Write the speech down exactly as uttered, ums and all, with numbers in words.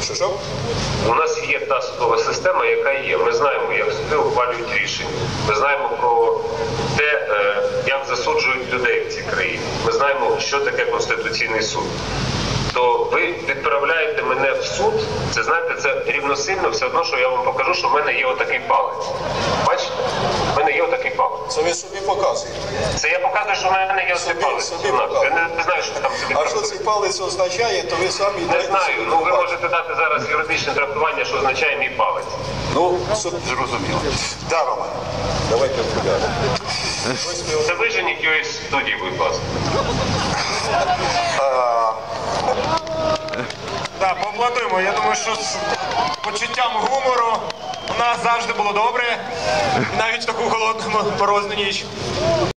Що, що? У нас є та судова система, яка є. Ми знаємо, як суди ухвалюють рішення. Ми знаємо про те, як засуджують людей в цій країні. Ми знаємо, що таке Конституційний суд. То ви відправляєте мене в суд, це, знаєте, це рівносильно все одно, що я вам покажу, що в мене є отакий палець. Бачите? В мене є отакий палець. Це ви собі показуєте. Це я показую, що в мене є отакий палець. Собі Я не, не знаю, що там собі. А що цей палець означає, то ви самі... Не знаю. Ну, ви можете дати зараз юридичне трактування, що означає мій палець. Ну, зрозуміло. Да, Роман. Давайте окуляри. Це виженіть його із студії, будь ласка. Так, поаплодуємо. Я думаю, що з почуттям гумору у нас завжди було добре, навіть в таку холодну морозну ніч.